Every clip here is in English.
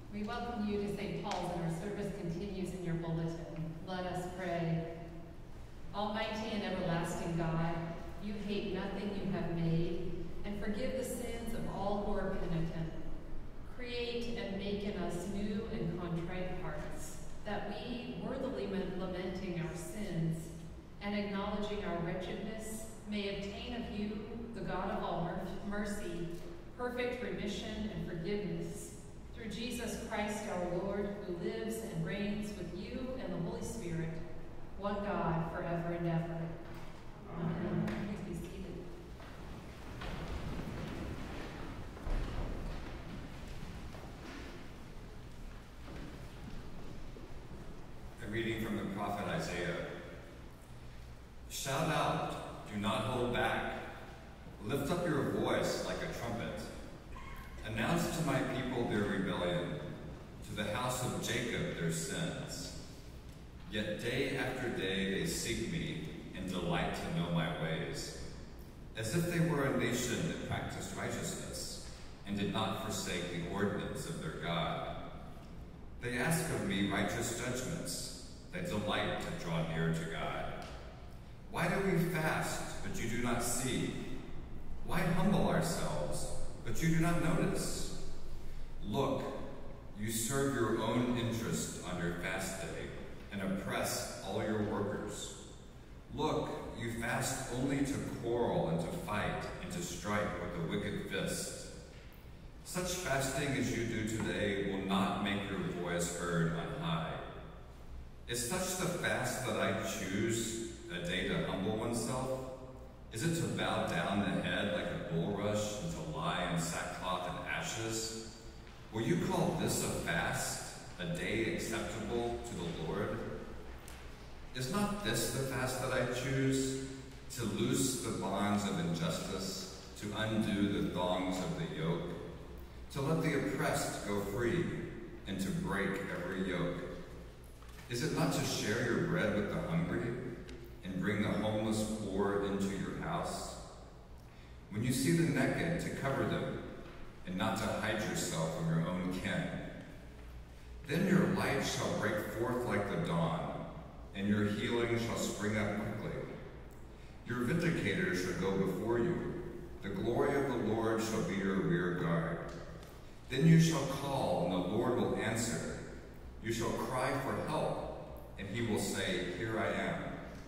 We welcome you to St. Paul's, and our service continues in your bulletin. Let us pray. Almighty and everlasting God, you hate nothing you have made, and forgive the sins of all who are penitent. Create and make in us new and contrite hearts, that we, worthily lamenting our sins and acknowledging our wretchedness, may obtain of you, the God of all mercy, perfect remission and forgiveness, through Jesus Christ our Lord, who lives and reigns with you and the Holy Spirit, one God, forever and ever. Amen. Please be seated. A reading from the prophet Isaiah. Shout out, do not hold back. Lift up your voice like a trumpet. Announce to my people their rebellion, to the house of Jacob their sins. Yet day after day they seek me and delight to know my ways, as if they were a nation that practiced righteousness and did not forsake the ordinance of their God. They ask of me righteous judgments. They delight to draw near to God. Why do we fast, but you do not see? Why humble ourselves, but you do not notice? Look, you serve your own interest on your fast day and oppress all your workers. Look, you fast only to quarrel and to fight and to strike with a wicked fist. Such fasting as you do today will not make your voice heard on high. Is such the fast that I choose, a day to humble oneself? Is it to bow down the head like a bulrush and to lie in sackcloth and ashes? Will you call this a fast, a day acceptable to the Lord? Is not this the fast that I choose? To loose the bonds of injustice, to undo the thongs of the yoke, to let the oppressed go free, and to break every yoke? Is it not to share your bread with the hungry, and bring the homeless poor into your house? When you see the naked, to cover them, and not to hide yourself from your own kin. Then your light shall break forth like the dawn, and your healing shall spring up quickly. Your vindicator shall go before you. The glory of the Lord shall be your rear guard. Then you shall call, and the Lord will answer. You shall cry for help, and he will say, Here I am.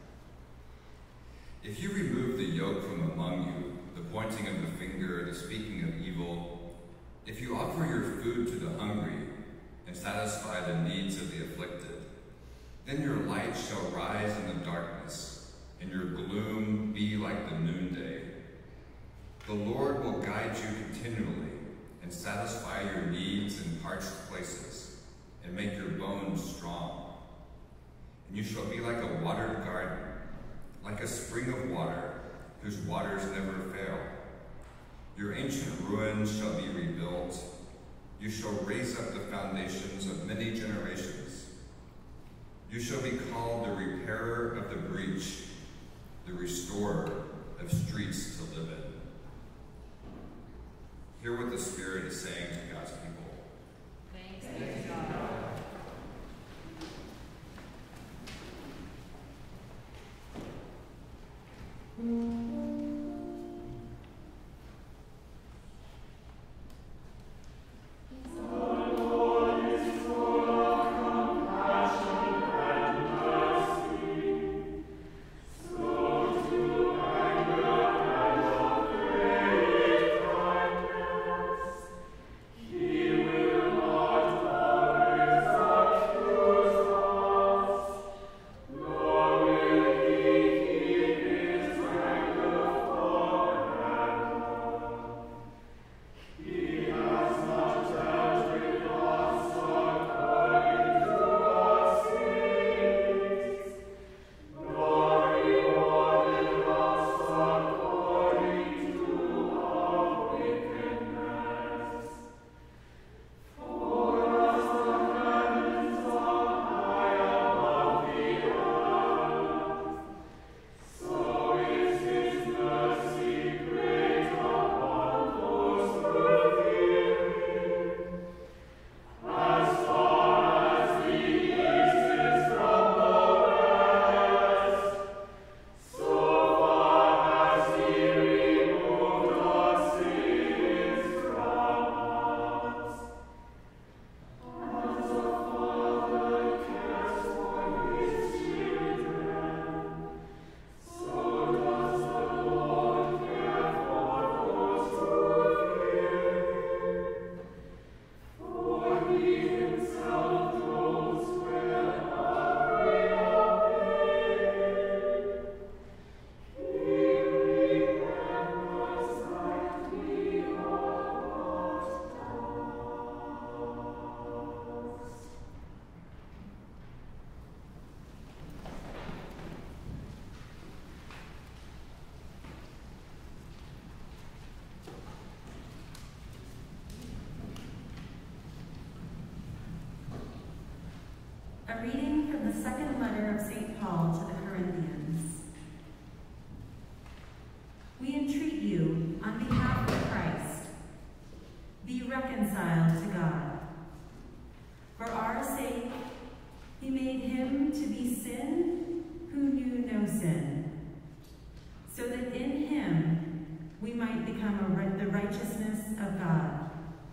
If you remove the yoke from among you, the pointing of the finger, the speaking of evil, if you offer your food to the hungry and satisfy the needs of the afflicted, then your light shall rise in the darkness, and your gloom be like the noonday. The Lord will guide you continually and satisfy your needs in parched places and make your bones strong. And you shall be like a watered garden, like a spring of water whose waters never fail. Your ancient ruins shall be rebuilt. You shall raise up the foundations of many generations. You shall be called the repairer of the breach, the restorer of streets to live in. Hear what the Spirit is saying to God's people. Thanks be to God. Here A reading from the second letter of St. Paul to the Corinthians. We entreat you, on behalf of Christ, be reconciled to God. For our sake, he made him to be sin who knew no sin, so that in him we might become the righteousness of God.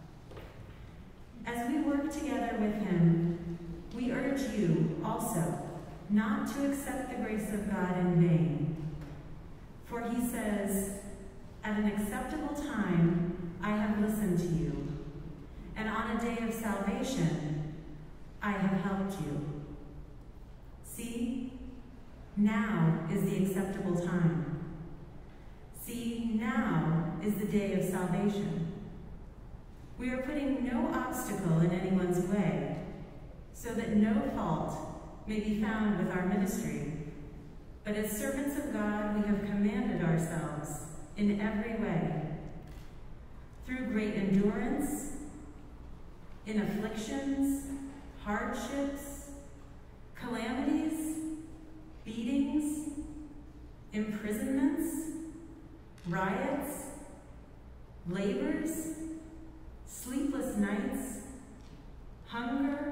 As we work together with him, we urge you also not to accept the grace of God in vain. For he says, at an acceptable time I have listened to you, and on a day of salvation I have helped you. See, now is the acceptable time. See, now is the day of salvation. We are putting no obstacle in anyone's way, so that no fault may be found with our ministry. But as servants of God, we have commanded ourselves in every way, through great endurance, in afflictions, hardships, calamities, beatings, imprisonments, riots, labors, sleepless nights, hunger,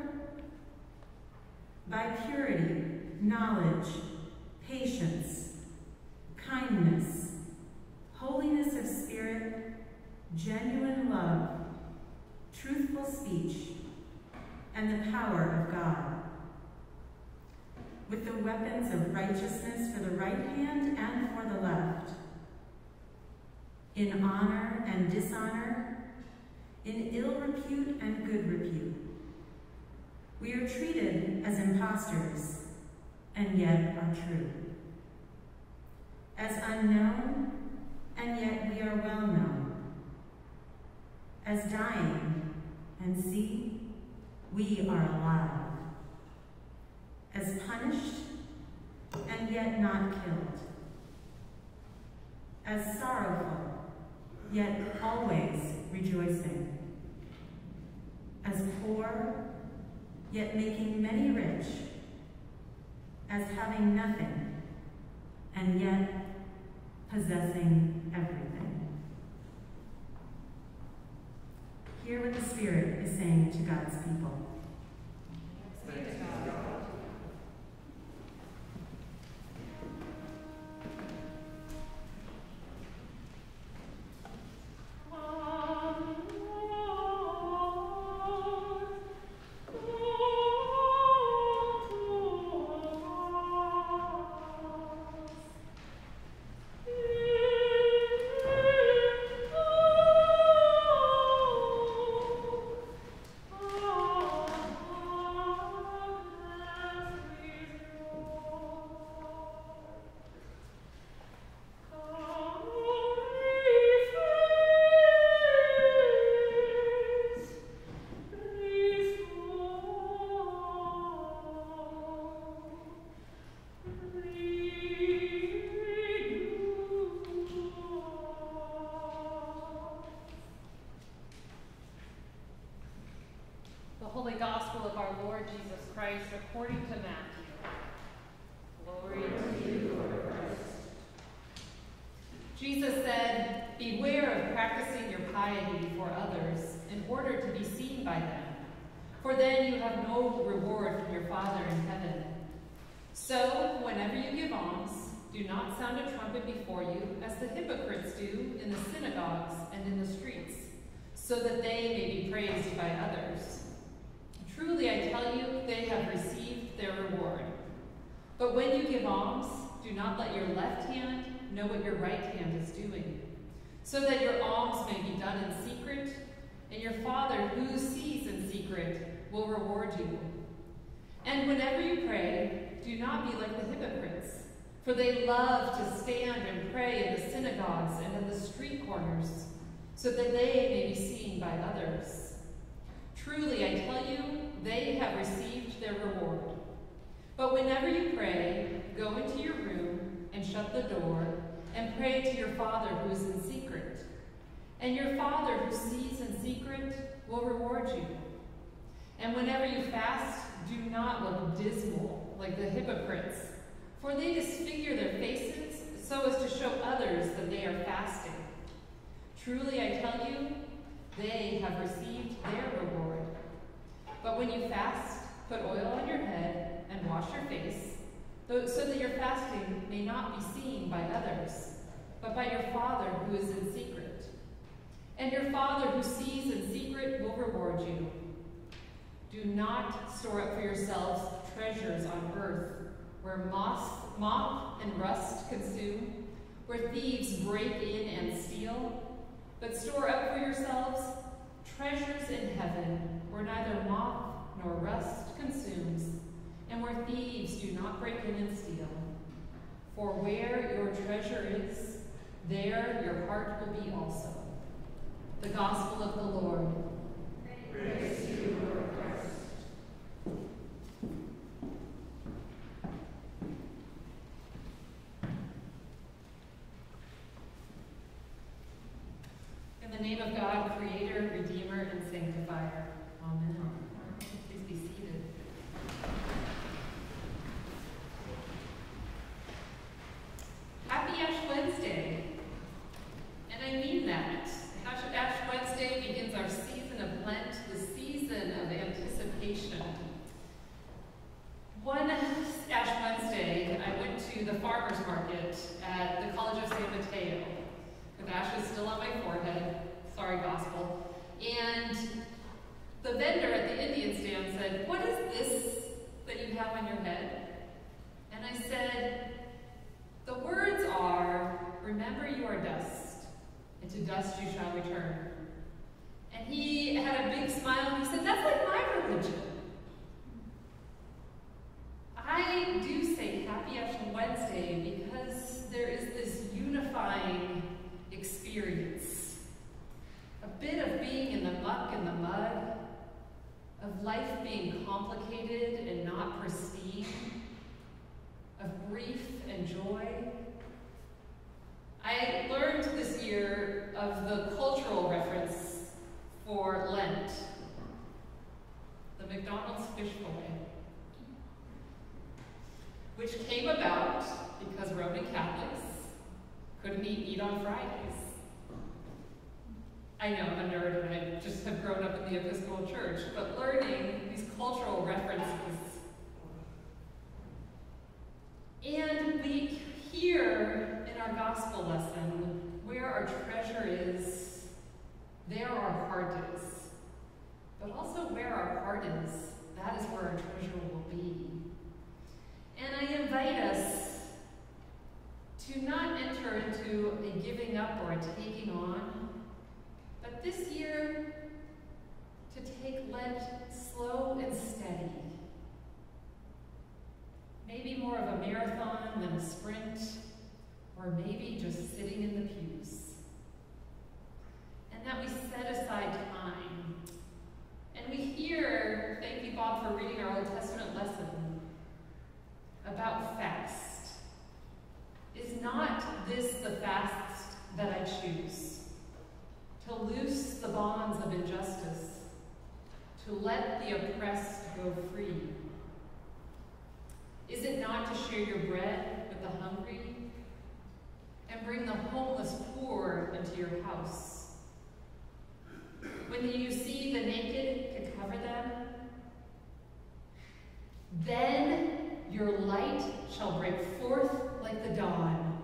by purity, knowledge, patience, kindness, holiness of spirit, genuine love, truthful speech, and the power of God. With the weapons of righteousness for the right hand and for the left, in honor and dishonor, in ill repute and good repute. We are treated as impostors, and yet are true. As unknown, and yet we are well known. As dying, and see, we are alive. As punished, and yet not killed. As sorrowful, yet always rejoicing. As poor, yet making many rich. As having nothing, and yet possessing everything. Hear what the Spirit is saying to God's people. Thanks be to God. Holy Gospel of our Lord Jesus Christ according to Matthew. Glory to you, Lord Christ. Jesus said, "Beware of practicing your piety before others in order to be seen by them, for then you have no reward from your Father in heaven. So, whenever you give alms, do not sound a trumpet before you, as the hypocrites do in the synagogues and in the streets, so that they may be praised by others. Truly, I tell you, they have received their reward. But when you give alms, do not let your left hand know what your right hand is doing, so that your alms may be done in secret, and your Father who sees in secret will reward you. And whenever you pray, do not be like the hypocrites, for they love to stand and pray in the synagogues and in the street corners, so that they may be seen by others. Truly, I tell you, they have received their reward. But whenever you pray, go into your room and shut the door, and pray to your Father who is in secret. And your Father who sees in secret will reward you. And whenever you fast, do not look dismal like the hypocrites, for they disfigure their faces so as to show others that they are fasting. Truly I tell you, they have received their reward. But when you fast, put oil on your head and wash your face, so that your fasting may not be seen by others, but by your Father who is in secret. And your Father who sees in secret will reward you. Do not store up for yourselves treasures on earth, where moth and rust consume, where thieves break in and steal, but store up for yourselves treasures in heaven, where neither moth nor rust consumes, and where thieves do not break in and steal. For where your treasure is, there your heart will be also. The Gospel of the Lord. Praise to you, Lord Christ. In the name of God, Creator, Redeemer, and Sanctifier. Amen. Please be seated. Happy Ash Wednesday. And I mean that. Ash Wednesday begins our season of Lent, the season of anticipation. One Ash Wednesday, I went to the farmer's market at the College of San Mateo, with ashes still on my forehead. Sorry, gospel. And the vendor at the Indian stand said, "What is this that you have on your head?" And I said, "The words are, remember you are dust, and to dust you shall return." And he had a big smile and he said, "That's like my religion." I do say Happy Ash Wednesday because there is this unifying experience. A bit of being in the muck and the mud, of life being complicated and not pristine, of grief and joy. I learned this year of the cultural reference for Lent, the McDonald's fish fillet, which came about because Roman Catholics couldn't eat meat on Fridays. I know, I'm a nerd and I just have grown up in the Episcopal Church, but learning these cultural references. And we hear in our gospel lesson, where our treasure is, there our heart is. But also where our heart is, that is where our treasure will be. And I invite us to not enter into a giving up or a taking on, but this year to take Lent slow and steady. Maybe more of a marathon than a sprint, or maybe just sitting in the pews. And that we set aside time. And we hear, thank you Bob for reading our Old Testament lesson, about fast. Is not this the fast that I choose? To loose the bonds of injustice, to let the oppressed go free? Is it not to share your bread with the hungry and bring the homeless poor into your house? When you see the naked, to cover them? Then your light shall break forth like the dawn.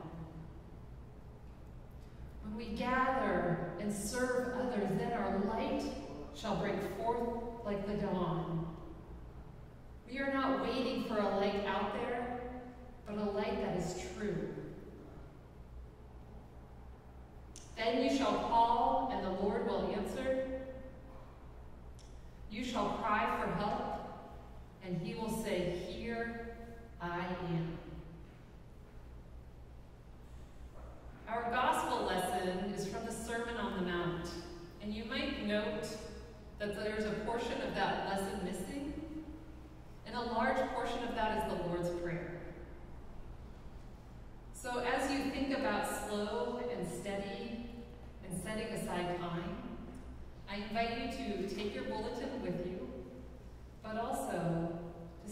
When we gather and serve others, then our light shall break forth like the dawn. We are not waiting for a light out there, but a light that is true. Then you shall call, and the Lord will answer. You shall cry for help, and he will say, "Here I am." Our gospel lesson is from the Sermon on the Mount, and you might note that there's a portion of that lesson missing, and a large portion of that is the Lord's Prayer. So as you think about slow and steady and setting aside time, I invite you to take your bulletin with you, but also to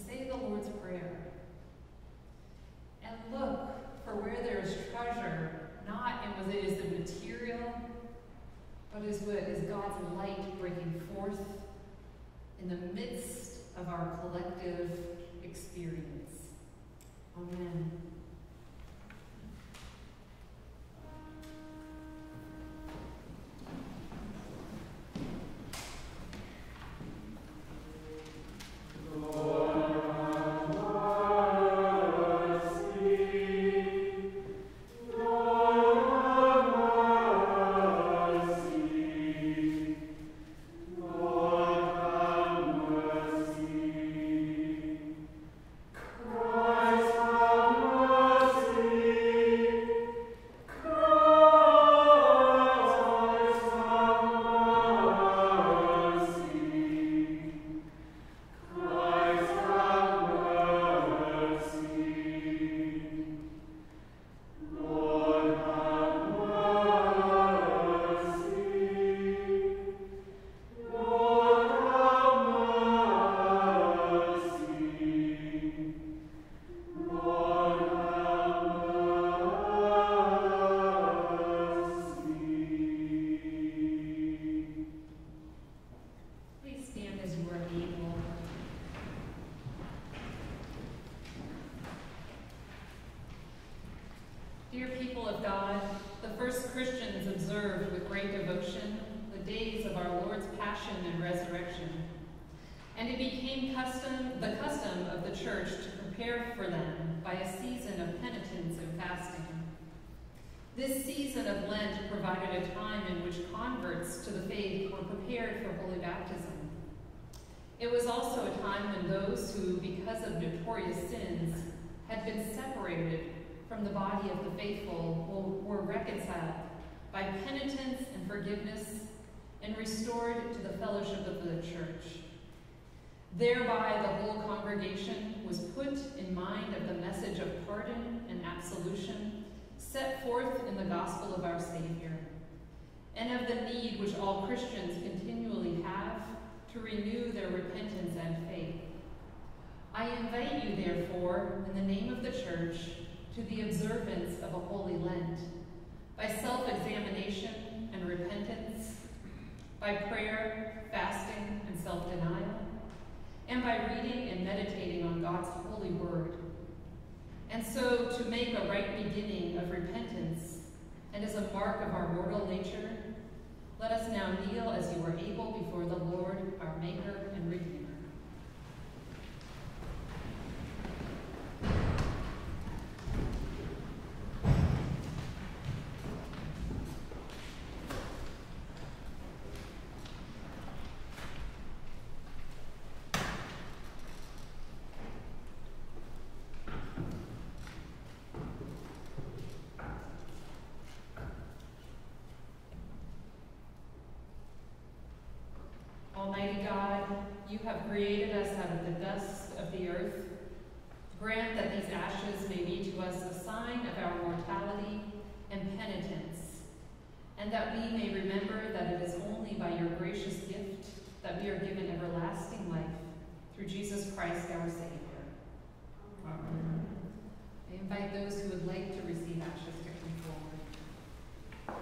of our collective experience. Amen. Dear people of God, the first Christians observed with great devotion the days of our Lord's passion and resurrection, and it became the custom of the church to prepare for them by a season of penitence and fasting. This season of Lent provided a time in which converts to the faith were prepared for holy baptism. It was also a time when those who, because of notorious sins, had been separated from the body of the faithful were reconciled by penitence and forgiveness and restored to the fellowship of the church. Thereby the whole congregation was put in mind of the message of pardon and absolution set forth in the gospel of our Savior, and of the need which all Christians continually have to renew their repentance and faith. I invite you, therefore, in the name of the church, to the observance of a holy Lent, by self-examination and repentance, by prayer, fasting, and self-denial, and by reading and meditating on God's holy word. And so, to make a right beginning of repentance, and as a mark of our mortal nature, let us now kneel as you are able before the Lord, our Maker and Redeemer. Almighty God, you have created us out of the dust of the earth. Grant that these ashes may be to us a sign of our mortality and penitence, and that we may remember that it is only by your gracious gift that we are given everlasting life, through Jesus Christ our Savior. Amen. I invite those who would like to receive ashes to come forward.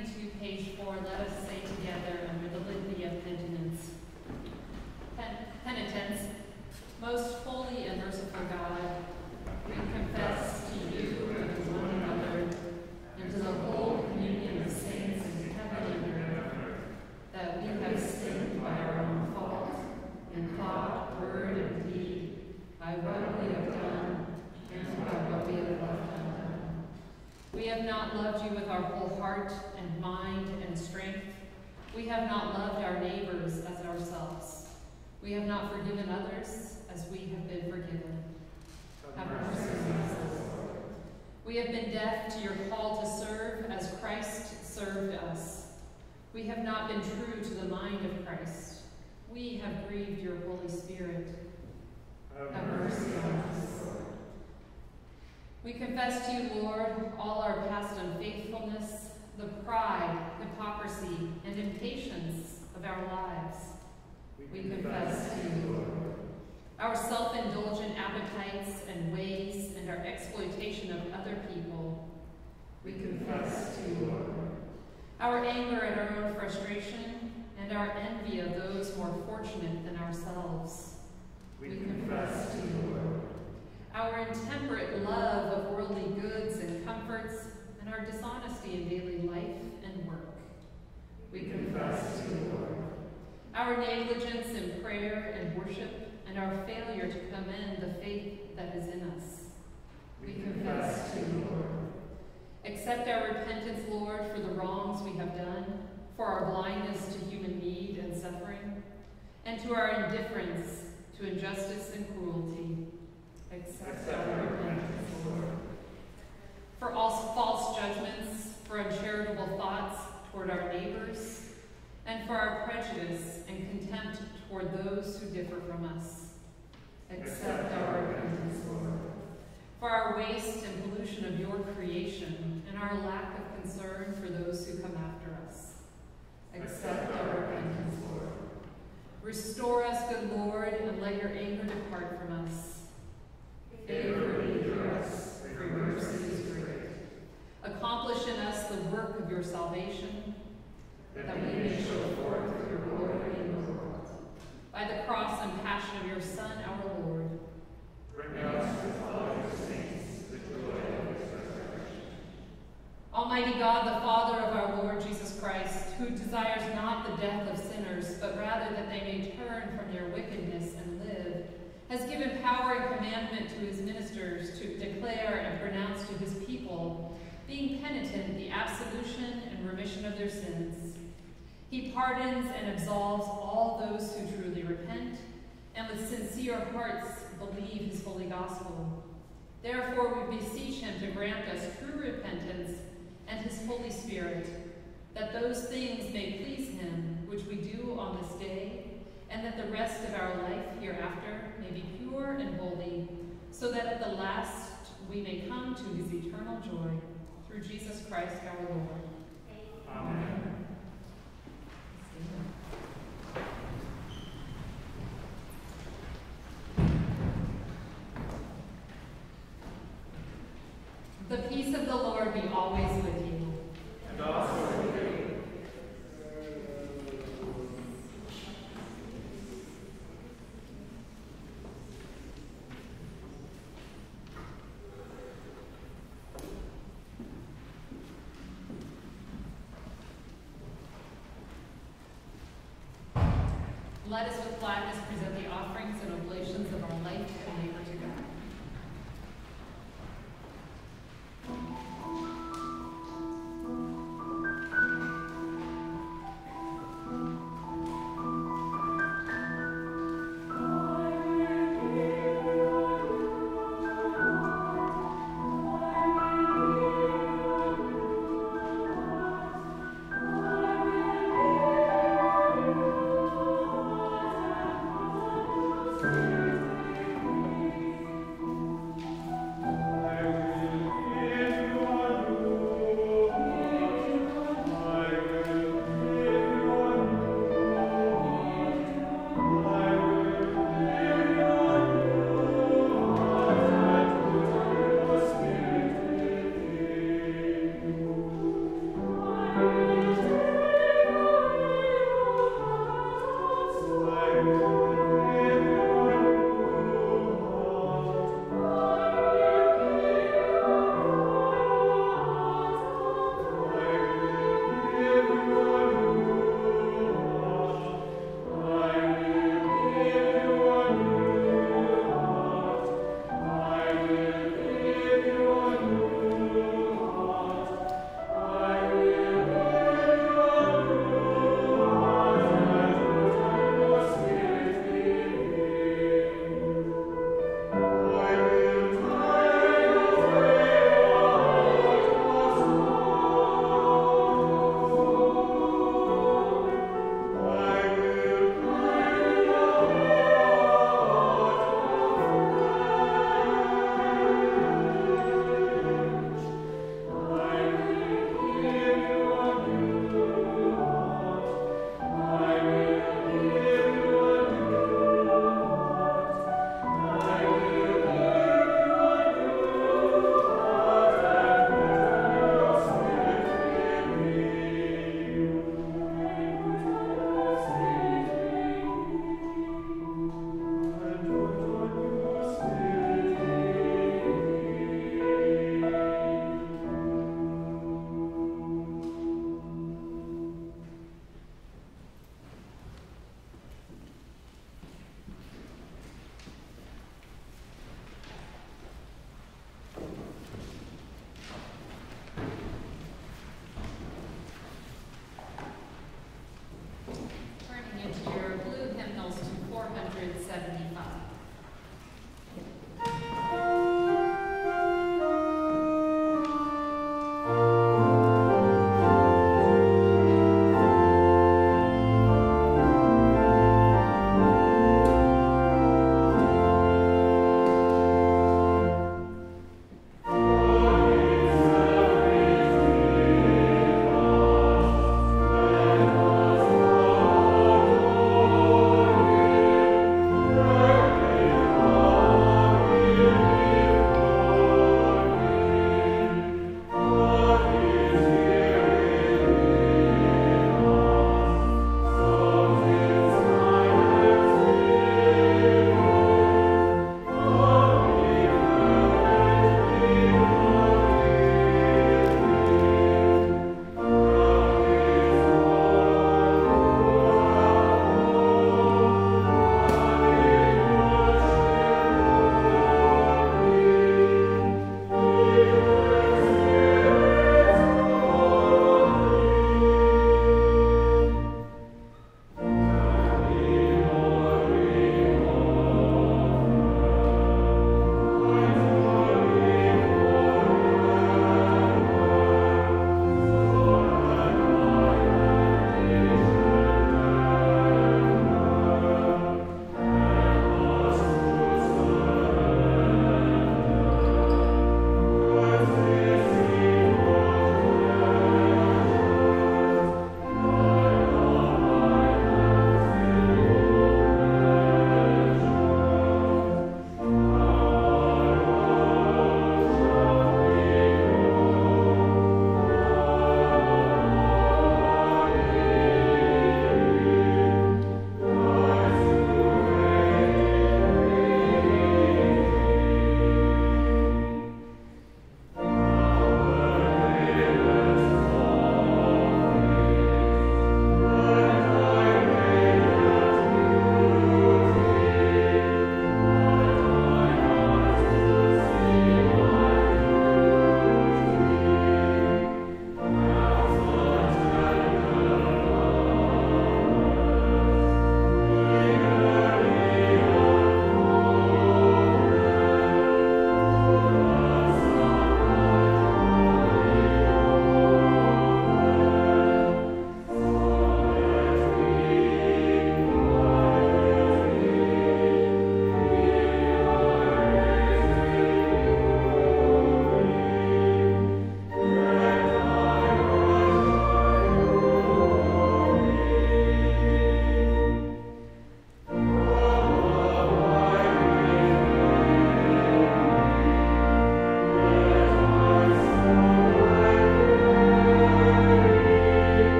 to page 4, let us say together under the litany of penitence. Penitence, most holy and merciful God, we confess to you and to one another, and to the whole communion of saints in heaven and earth, that we have sinned by our own fault, in thought, word, and deed, by what we have done, and by what we have left undone. We have not loved you with our whole heart and mind and strength. We have not loved our neighbors as ourselves. We have not forgiven others as we have been forgiven. Have mercy on us, Lord. We have been deaf to your call to serve as Christ served us. We have not been true to the mind of Christ. We have grieved your Holy Spirit. Have mercy on us, Lord. We confess to you, Lord, all our past unfaithfulness, the pride, hypocrisy, and impatience of our lives. We confess to you, Lord. Our self-indulgent appetites and ways and our exploitation of other people. We confess to you, Lord. Our anger at our own frustration and our envy of those more fortunate than ourselves. We confess to you, Lord. Our intemperate love of worldly goods and comforts and our dishonesty in daily life and work. We confess to you, Lord. Our negligence in prayer and worship and our failure to commend the faith that is in us. We confess to you, Lord. Accept our repentance, Lord, for the wrongs we have done, for our blindness to human need and suffering, and to our indifference to injustice and cruelty. Accept our repentance, Lord. For all false judgments, for uncharitable thoughts toward our neighbors, and for our prejudice and contempt toward those who differ from us. Accept our repentance, Lord. For our waste and pollution of your creation, and our lack of concern for those who come after us. Accept our repentance, Lord. Restore us, good Lord, and let your anger depart from us. Favorably hear us, for your mercy is great. Accomplish in us the work of your salvation, that we may show forth your glory in the world. By the cross and passion of your Son, our Lord. Bring us with all your saints the joy of his resurrection. Almighty God, the Father of our Lord Jesus Christ, who desires not the death of sinners, but rather that they may turn from their wickedness and live, has given power and commandment to his ministers to declare and pronounce to his people, being penitent, the absolution and remission of their sins. He pardons and absolves all those who truly repent, and with sincere hearts believe his holy gospel. Therefore we beseech him to grant us true repentance and his Holy Spirit, that those things may please him which we do on this day, and that the rest of our life hereafter may be pure and holy, so that at the last we may come to his eternal joy, through Jesus Christ our Lord. Amen. The peace of the Lord be always with you. And also with you. Let us with gladness present the offerings and oblations of our life and labor to God. Spirit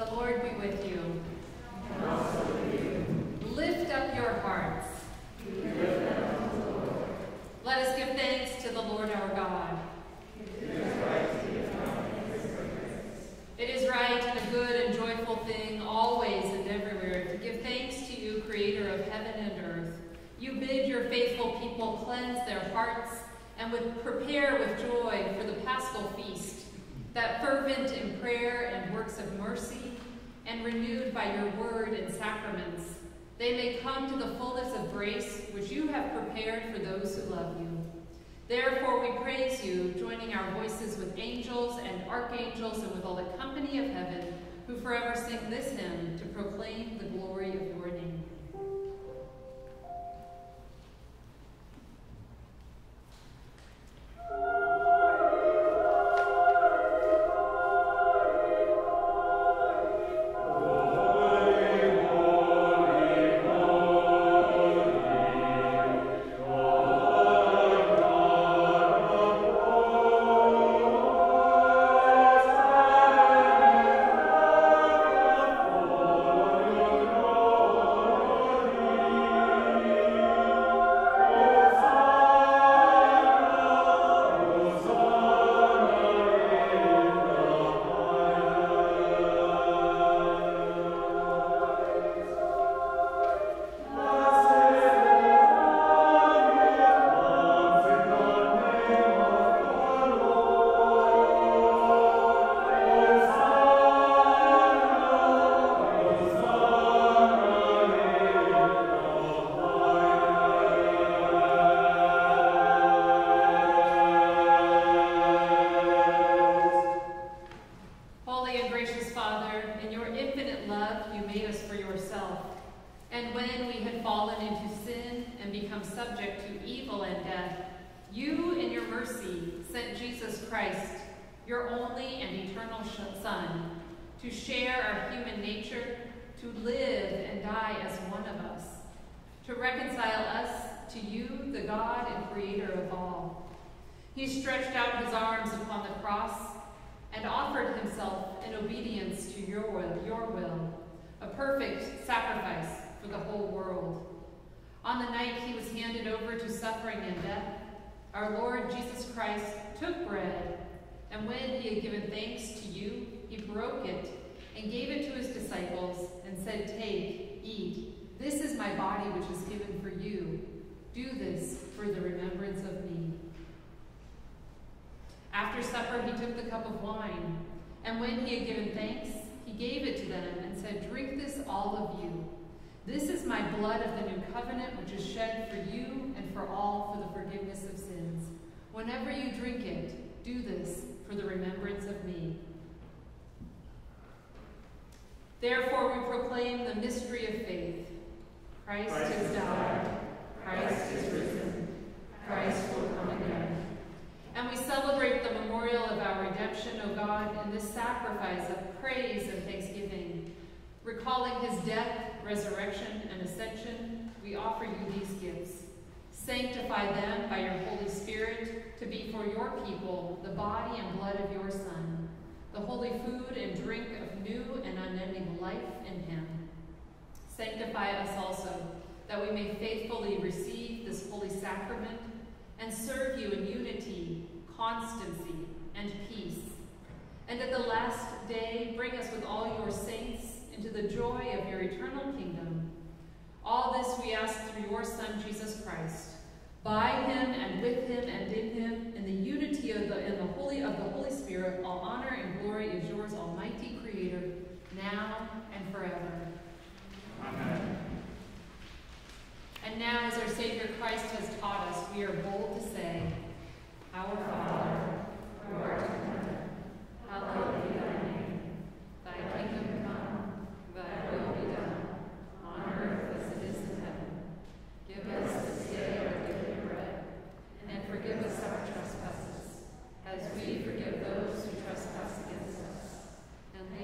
The Lord be with you. And also with you. Lift up your hearts. We lift up to the Lord. Let us give thanks to the Lord our God. It is right to give thanks and praise. It is right and a good and joyful thing, always and everywhere, to give thanks to you, Creator of heaven and earth. You bid your faithful people cleanse their hearts and prepare with joy for the Paschal feast, that fervent in prayer and works of mercy, and renewed by your word and sacraments, they may come to the fullness of grace which you have prepared for those who love you. Therefore we praise you, joining our voices with angels and archangels and with all the company of heaven, who forever sing this hymn to proclaim the glory of your name. To share our human nature, to live and die as one of us, to reconcile us to you, the God and Creator of all. He stretched out his arms upon the cross and offered himself in obedience to your will, a perfect sacrifice for the whole world. On the night he was handed over to suffering and death, our Lord Jesus Christ took bread, and when he had given thanks to you, he broke it and gave it to his disciples and said, "Take, eat. This is my body which is given for you. Do this for the remembrance of me." After supper, he took the cup of wine, and when he had given thanks, he gave it to them and said, "Drink this, all of you. This is my blood of the new covenant, which is shed for you and for all for the forgiveness of sins. Whenever you drink it, do this for the remembrance of me." Therefore we proclaim the mystery of faith. Christ has died. Christ is risen. Christ will come again. And we celebrate the memorial of our redemption, O God, in this sacrifice of praise and thanksgiving. Recalling his death, resurrection, and ascension, we offer you these gifts. Sanctify them by your Holy Spirit to be for your people the body and blood of your Son, the holy food and drink of new and unending life in him. Sanctify us also, that we may faithfully receive this holy sacrament and serve you in unity, constancy, and peace. And at the last day, bring us with all your saints into the joy of your eternal kingdom. All this we ask through your Son, Jesus Christ. By him and with him and in him, in the unity of the Holy Spirit, all honor and glory is yours, Almighty Creator, now and forever. Amen. And now, as our Savior Christ has taught us, we are bold to say, Our Father, who art in heaven, hallowed be thy name. Thy kingdom come, thy will be done, on earth as it is in heaven. Give us this day our daily bread, and forgive us our trespasses, as we forgive those who trespass against us. And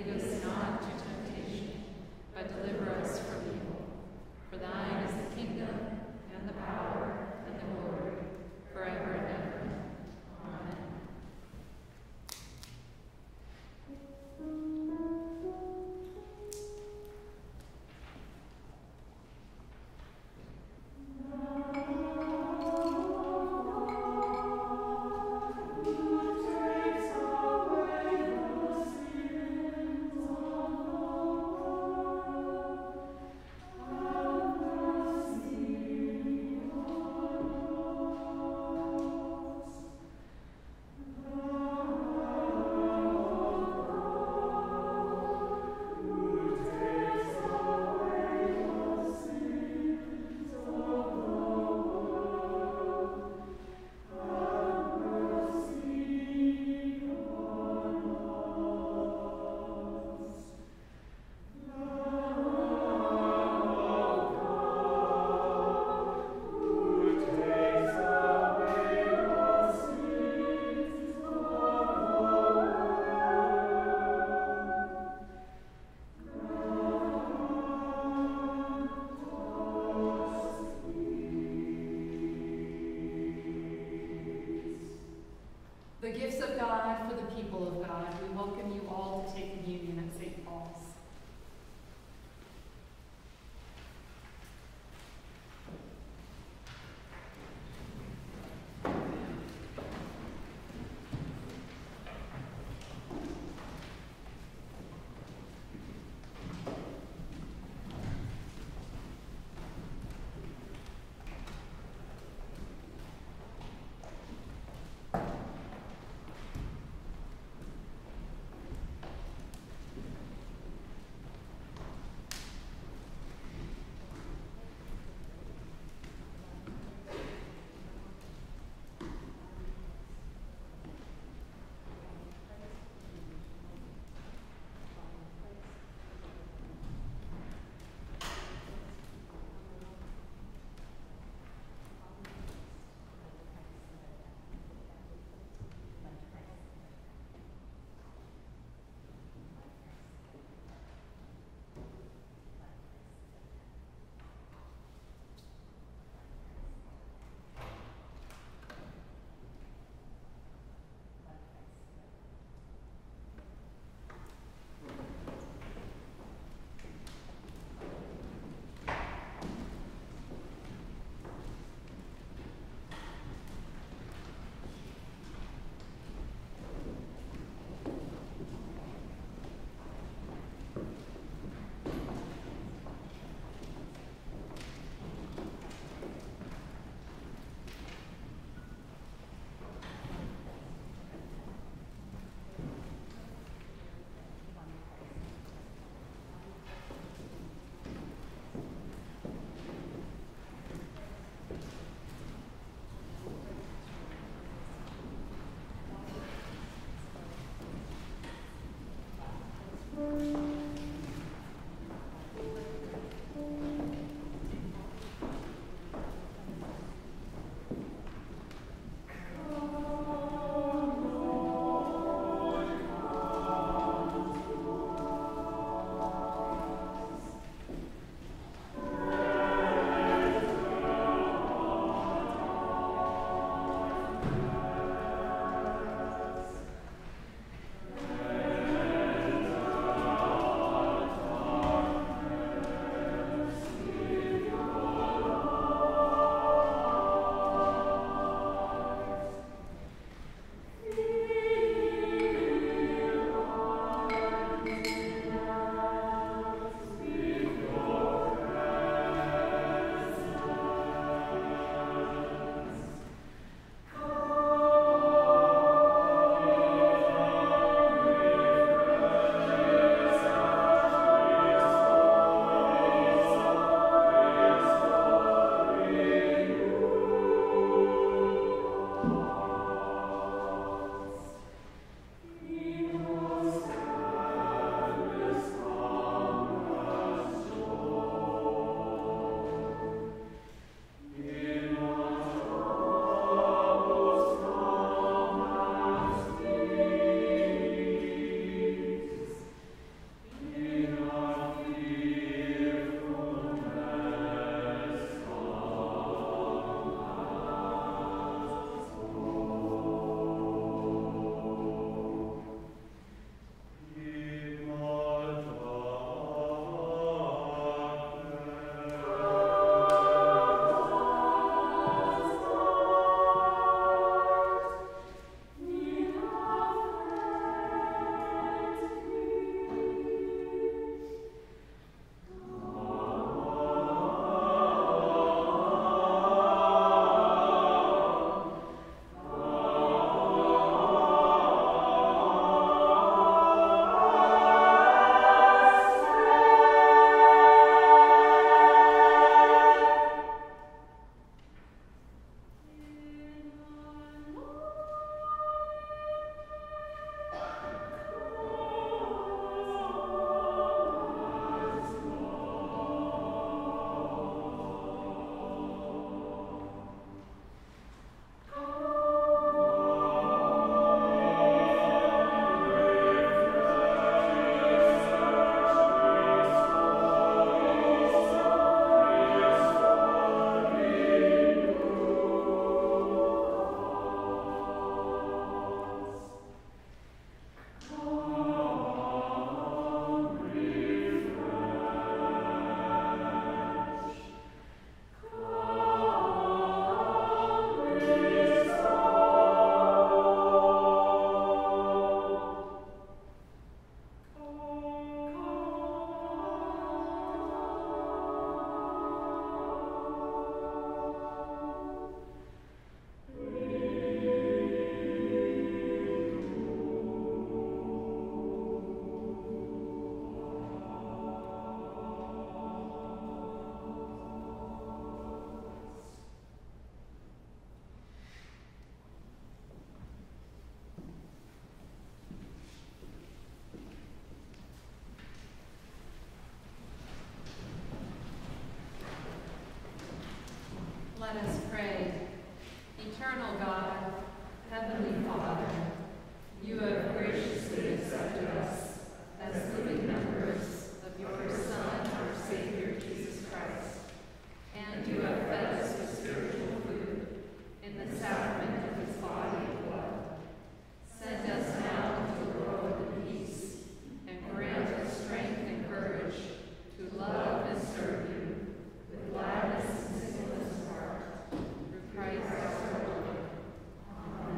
Let us pray. Eternal God, Heavenly Father, you have graciously accepted us as living members of your Son, our Savior, Jesus Christ, and you have fed us with spiritual food in the sacrament of his body and blood. Send us now into the world in peace, and grant us strength and courage to love and serve you with gladness and singleness of heart, through Christ our Lord. Amen.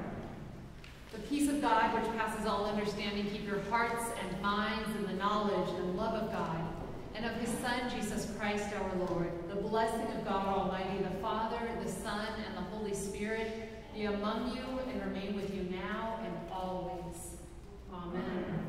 The peace of God, which passes all understanding, keep your hearts and minds in the knowledge and love of God, and of his Son, Jesus Christ our Lord. The blessing of God Almighty, the Father, the Son, and the Holy Spirit be among you and remain with you now and always. Amen.